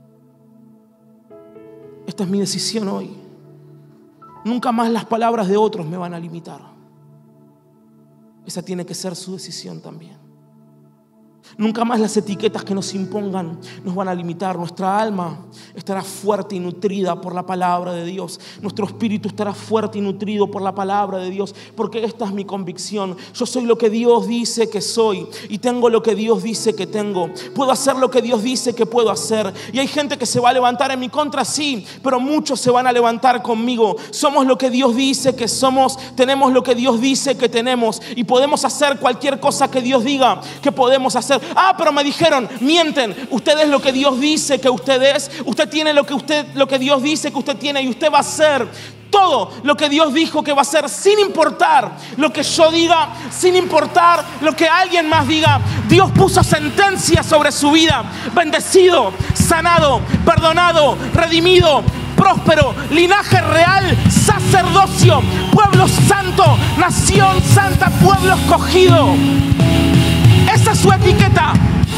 Esta es mi decisión hoy. Nunca más las palabras de otros me van a limitar. Esa tiene que ser su decisión también. Nunca más las etiquetas que nos impongan nos van a limitar. Nuestra alma estará fuerte y nutrida por la palabra de Dios. Nuestro espíritu estará fuerte y nutrido por la palabra de Dios. Porque esta es mi convicción. Yo soy lo que Dios dice que soy. Y tengo lo que Dios dice que tengo. Puedo hacer lo que Dios dice que puedo hacer. Y hay gente que se va a levantar en mi contra, sí. Pero muchos se van a levantar conmigo. Somos lo que Dios dice que somos. Tenemos lo que Dios dice que tenemos. Y podemos hacer cualquier cosa que Dios diga que podemos hacer. ser. Ah, pero me dijeron, mienten. Usted es lo que Dios dice que usted es. Usted tiene lo que, usted, lo que Dios dice que usted tiene y usted va a ser todo lo que Dios dijo que va a ser, sin importar lo que yo diga, sin importar lo que alguien más diga. Dios puso sentencia sobre su vida. Bendecido, sanado, perdonado, redimido, próspero, linaje real, sacerdocio, pueblo santo, nación santa, pueblo escogido. Esa es su etiqueta.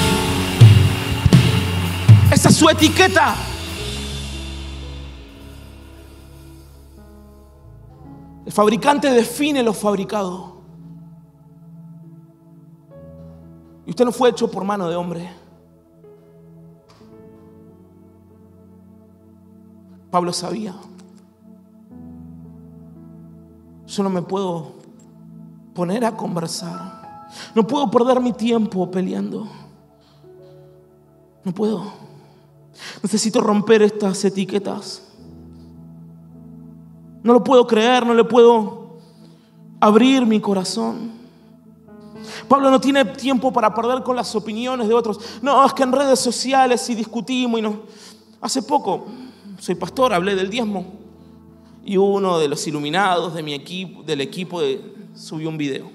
Esa es su etiqueta. El fabricante define lo fabricado. Y usted no fue hecho por mano de hombre. Pablo sabía. Yo no me puedo poner a conversar. No puedo perder mi tiempo peleando. No puedo. Necesito romper estas etiquetas. No lo puedo creer, no le puedo abrir mi corazón. Pablo no tiene tiempo para perder con las opiniones de otros. No, es que en redes sociales sí discutimos y no. Hace poco, soy pastor, hablé del diezmo y uno de los iluminados de mi equipo, del equipo de, subió un video.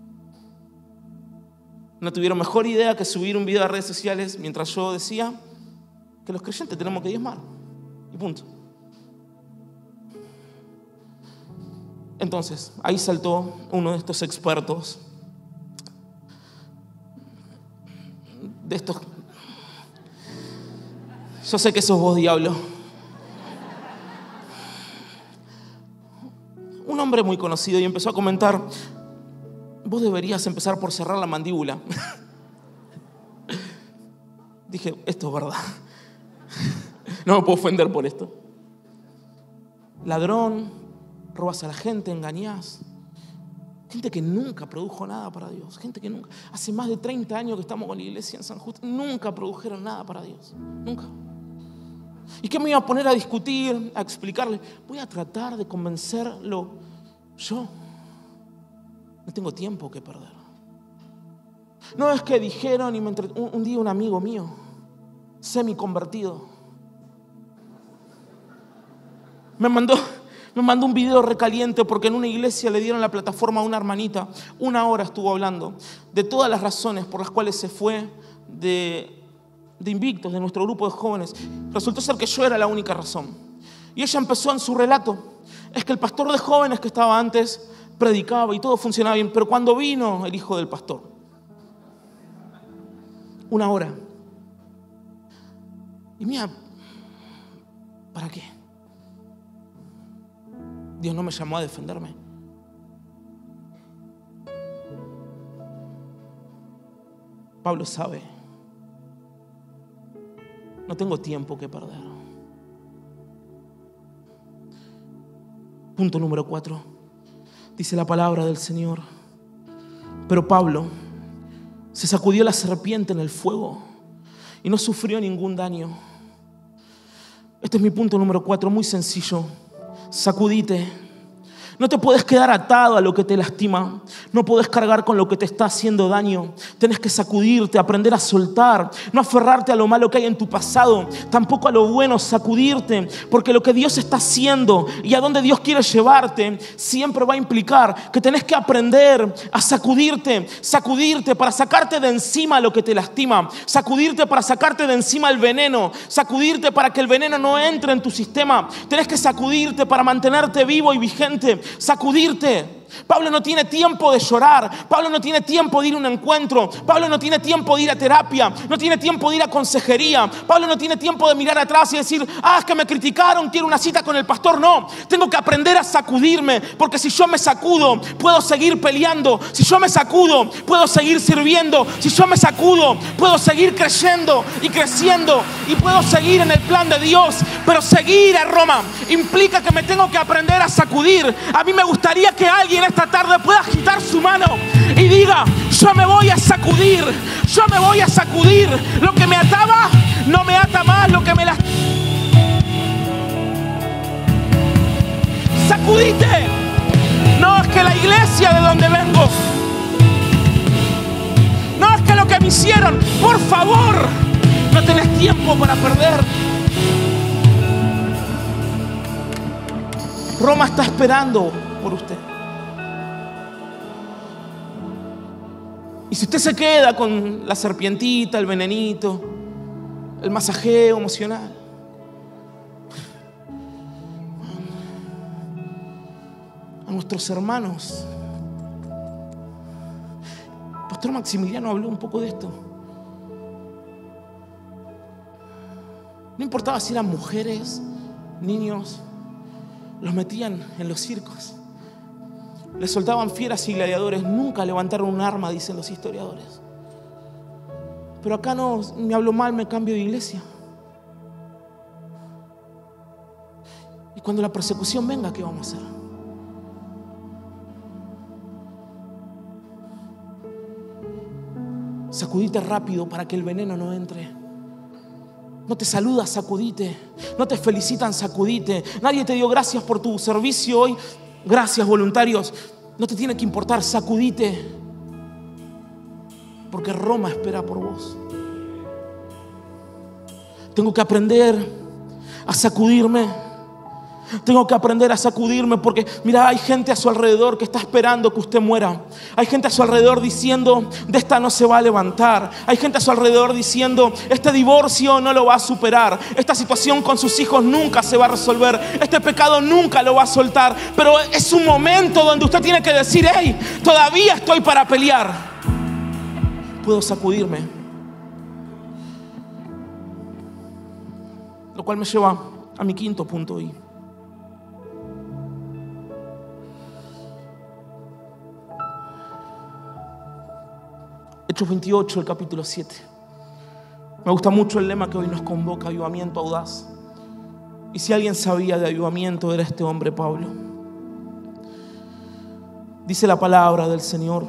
No tuvieron mejor idea que subir un video a redes sociales mientras yo decía que los creyentes tenemos que diezmar. Y punto. Entonces, ahí saltó uno de estos expertos, de estos. Yo sé que sos vos, diablo. Un hombre muy conocido y empezó a comentar: vos deberías empezar por cerrar la mandíbula. Dije, esto es verdad. No me puedo ofender por esto. Ladrón. Robas a la gente, engañás. Gente que nunca produjo nada para Dios. Gente que nunca, hace más de treinta años que estamos con la iglesia en San Justo, nunca produjeron nada para Dios. Nunca. ¿Y qué me iba a poner a discutir, a explicarle? Voy a tratar de convencerlo yo. No tengo tiempo que perder. No es que dijeron y me entre... un, un día un amigo mío, semi convertido, me mandó Me mandó un video recaliente porque en una iglesia le dieron la plataforma a una hermanita. Una hora estuvo hablando de todas las razones por las cuales se fue de, de Invictos, de nuestro grupo de jóvenes. Resultó ser que yo era la única razón. Y ella empezó en su relato. Es que el pastor de jóvenes que estaba antes predicaba y todo funcionaba bien. Pero cuando vino el hijo del pastor, una hora. Y mira, ¿para qué? Dios no me llamó a defenderme. Pablo sabe. No tengo tiempo que perder. Punto número cuatro. Dice la palabra del Señor: pero Pablo se sacudió la serpiente en el fuego y no sufrió ningún daño. Este es mi punto número cuatro, muy sencillo. Sacudite. No te puedes quedar atado a lo que te lastima. No puedes cargar con lo que te está haciendo daño. Tienes que sacudirte, aprender a soltar. No aferrarte a lo malo que hay en tu pasado. Tampoco a lo bueno, sacudirte. Porque lo que Dios está haciendo y a dónde Dios quiere llevarte siempre va a implicar que tenés que aprender a sacudirte. Sacudirte para sacarte de encima lo que te lastima. Sacudirte para sacarte de encima el veneno. Sacudirte para que el veneno no entre en tu sistema. Tenés que sacudirte para mantenerte vivo y vigente. Sacudirte. Pablo no tiene tiempo de llorar. Pablo no tiene tiempo de ir a un encuentro. Pablo no tiene tiempo de ir a terapia. No tiene tiempo de ir a consejería. Pablo no tiene tiempo de mirar atrás y decir: ah, es que me criticaron, quiero una cita con el pastor. No, tengo que aprender a sacudirme, porque si yo me sacudo puedo seguir peleando. Si yo me sacudo puedo seguir sirviendo. Si yo me sacudo puedo seguir creyendo y creciendo y puedo seguir en el plan de Dios. Pero seguir a Roma implica que me tengo que aprender a sacudir. A mí me gustaría que alguien esta tarde pueda agitar su mano y diga: yo me voy a sacudir, yo me voy a sacudir. Lo que me ataba no me ata más, lo que me las... Sacudite. No es que la iglesia de donde vengo, no es que lo que me hicieron, favor. No tenés tiempo para perder. Roma está esperando por usted. Y si usted se queda con la serpientita, el venenito, el masajeo emocional, a nuestros hermanos, Pastor Maximiliano habló un poco de esto. No importaba si eran mujeres, niños, los metían en los circos, les soltaban fieras y gladiadores, nunca levantaron un arma, dicen los historiadores. Pero acá no me hablo mal, me cambio de iglesia. Y cuando la persecución venga, ¿qué vamos a hacer? Sacudite rápido para que el veneno no entre. No te saludas, sacudite. No te felicitan, sacudite. Nadie te dio gracias por tu servicio hoy. Gracias, voluntarios. No te tiene que importar, sacudite. Porque Roma espera por vos. Tengo que aprender a sacudirme. Tengo que aprender a sacudirme porque, mira, hay gente a su alrededor que está esperando que usted muera. Hay gente a su alrededor diciendo, de esta no se va a levantar. Hay gente a su alrededor diciendo, este divorcio no lo va a superar. Esta situación con sus hijos nunca se va a resolver. Este pecado nunca lo va a soltar. Pero es un momento donde usted tiene que decir, hey, todavía estoy para pelear. Puedo sacudirme. Lo cual me lleva a mi quinto punto hoy. Hechos veintiocho, el capítulo siete. Me gusta mucho el lema que hoy nos convoca: avivamiento audaz. Y si alguien sabía de avivamiento, era este hombre Pablo. Dice la palabra del Señor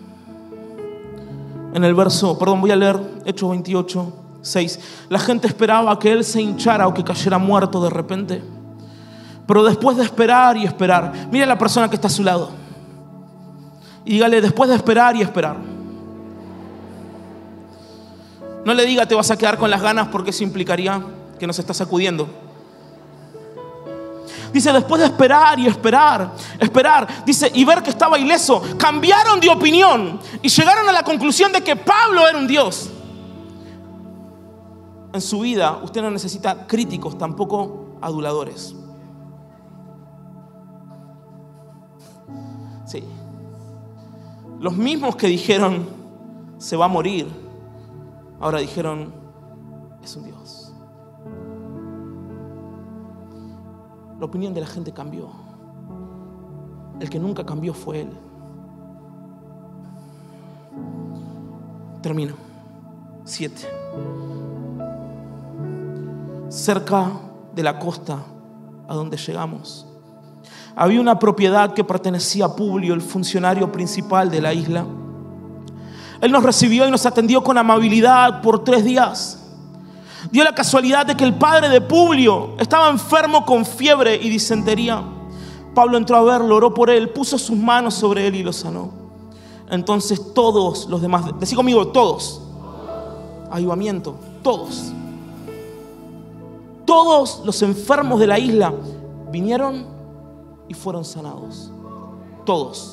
en el verso, perdón, voy a leer Hechos veintiocho, seis. La gente esperaba que él se hinchara o que cayera muerto de repente. Pero después de esperar y esperar, mire a la persona que está a su lado y dígale, después de esperar y esperar. No le diga te vas a quedar con las ganas, porque eso implicaría que nos está sacudiendo. Dice, después de esperar y esperar, esperar, dice, y ver que estaba ileso, cambiaron de opinión y llegaron a la conclusión de que Pablo era un dios. En su vida usted no necesita críticos, tampoco aduladores. Sí. Los mismos que dijeron se va a morir, ahora dijeron es un Dios. La opinión de la gente cambió. El que nunca cambió fue él. Termino. Siete. Cerca de la costa a donde llegamos, había una propiedad que pertenecía a Publio, el funcionario principal de la isla. Él nos recibió y nos atendió con amabilidad por tres días. Dio la casualidad de que el padre de Publio estaba enfermo con fiebre y disentería. Pablo entró a verlo, oró por él, puso sus manos sobre él y lo sanó. Entonces todos los demás, decí conmigo, todos. Avivamiento, todos. Todos los enfermos de la isla vinieron y fueron sanados. Todos.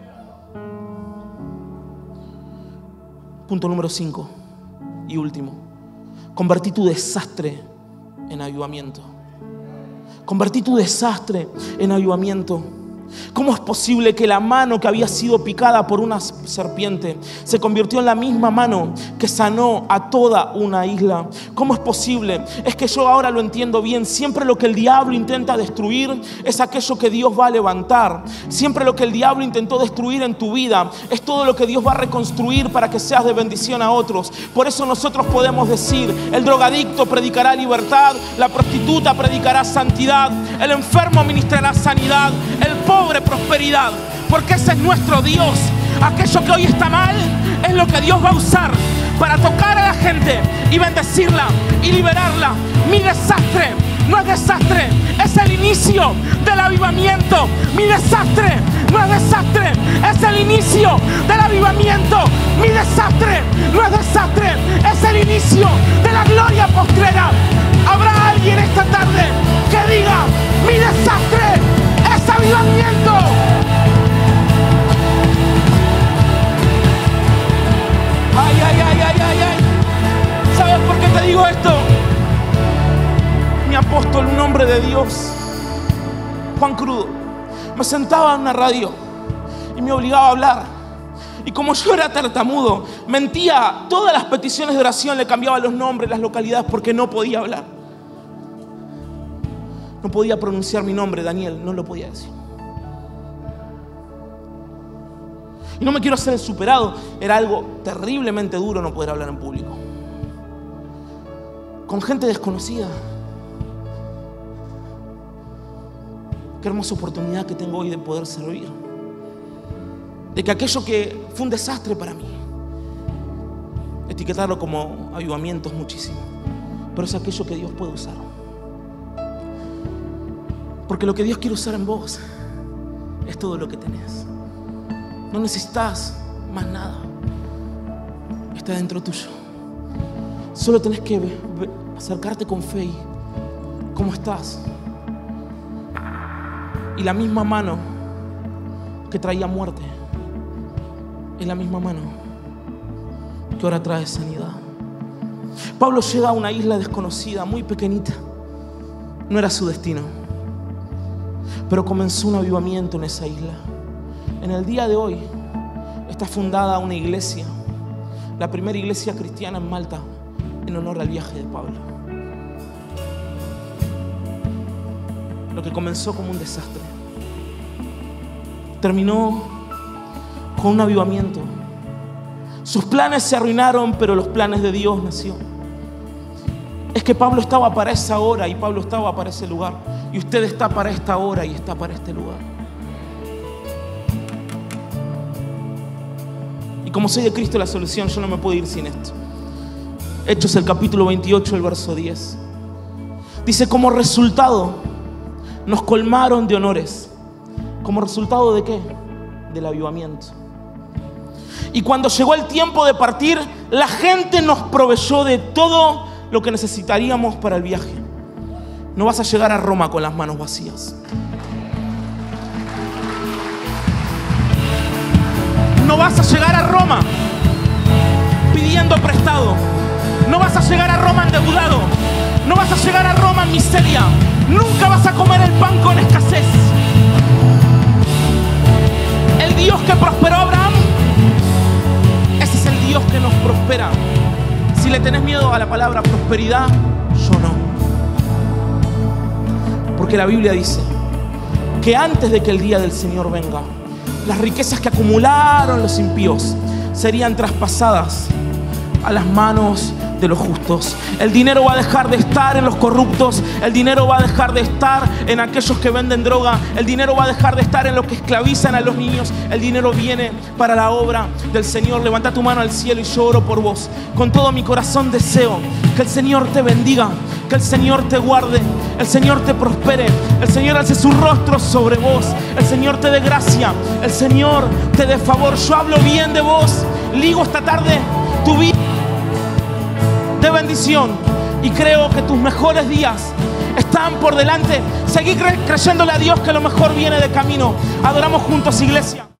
Punto número cinco y último. Convertí tu desastre en avivamiento. Convertí tu desastre en avivamiento. ¿Cómo es posible que la mano que había sido picada por una serpiente se convirtió en la misma mano que sanó a toda una isla? ¿Cómo es posible? Es que yo ahora lo entiendo bien. Siempre lo que el diablo intenta destruir es aquello que Dios va a levantar. Siempre lo que el diablo intentó destruir en tu vida es todo lo que Dios va a reconstruir para que seas de bendición a otros. Por eso nosotros podemos decir, el drogadicto predicará libertad, la prostituta predicará santidad, el enfermo ministrará sanidad, el pobre prosperidad, porque ese es nuestro Dios. Aquello que hoy está mal es lo que Dios va a usar para tocar a la gente y bendecirla y liberarla. Mi desastre no es desastre, es el inicio del avivamiento. Mi desastre no es desastre, es el inicio del avivamiento. Mi desastre no es desastre, es el inicio de la gloria postrera. Habrá alguien esta tarde que diga: mi desastre es avivamiento. Ay, ay, ay, ay, ay, ay. ¿Sabes por qué te digo esto? Mi apóstol, un hombre de Dios, Juan Crudo, me sentaba en una radio y me obligaba a hablar. Y como yo era tartamudo, mentía. Todas las peticiones de oración le cambiaba los nombres, las localidades, porque no podía hablar. No podía pronunciar mi nombre, Daniel, no lo podía decir. Y no me quiero hacer el superado. Era algo terriblemente duro no poder hablar en público, con gente desconocida. Qué hermosa oportunidad que tengo hoy de poder servir. De que aquello que fue un desastre para mí, etiquetarlo como avivamiento es muchísimo, pero es aquello que Dios puede usar. Porque lo que Dios quiere usar en vos es todo lo que tenés. No necesitas más nada. Está dentro tuyo. Solo tenés que acercarte con fe y ¿cómo estás? Y la misma mano que traía muerte es la misma mano que ahora trae sanidad. Pablo llega a una isla desconocida, muy pequeñita. No era su destino, pero comenzó un avivamiento en esa isla. En el día de hoy está fundada una iglesia, la primera iglesia cristiana en Malta, en honor al viaje de Pablo. Lo que comenzó como un desastre terminó con un avivamiento. Sus planes se arruinaron, pero los planes de Dios nació. Es que Pablo estaba para esa hora y Pablo estaba para ese lugar. Y usted está para esta hora y está para este lugar. Y como soy de Cristo la solución, yo no me puedo ir sin esto. Hechos el capítulo veintiocho, el verso diez. Dice: como resultado nos colmaron de honores. ¿Como resultado de qué? Del avivamiento. Y cuando llegó el tiempo de partir, la gente nos proveyó de todo lo que necesitaríamos para el viaje. No vas a llegar a Roma con las manos vacías. No vas a llegar a Roma pidiendo prestado. No vas a llegar a Roma endeudado. No vas a llegar a Roma en miseria. Nunca vas a comer el pan con escasez. El Dios que prosperó a Abraham, ese es el Dios que nos prospera. Si le tenés miedo a la palabra prosperidad, yo no. Porque la Biblia dice que antes de que el día del Señor venga, las riquezas que acumularon los impíos serían traspasadas a las manos de los justos. El dinero va a dejar de estar en los corruptos. El dinero va a dejar de estar en aquellos que venden droga. El dinero va a dejar de estar en los que esclavizan a los niños. El dinero viene para la obra del Señor. Levanta tu mano al cielo y yo oro por vos. Con todo mi corazón deseo que el Señor te bendiga, que el Señor te guarde, el Señor te prospere, el Señor alce su rostro sobre vos, el Señor te dé gracia, el Señor te dé favor. Yo hablo bien de vos. Ligo esta tarde tu vida de bendición y creo que tus mejores días están por delante. Seguí cre- creyéndole a Dios que lo mejor viene de camino. Adoramos juntos, iglesia.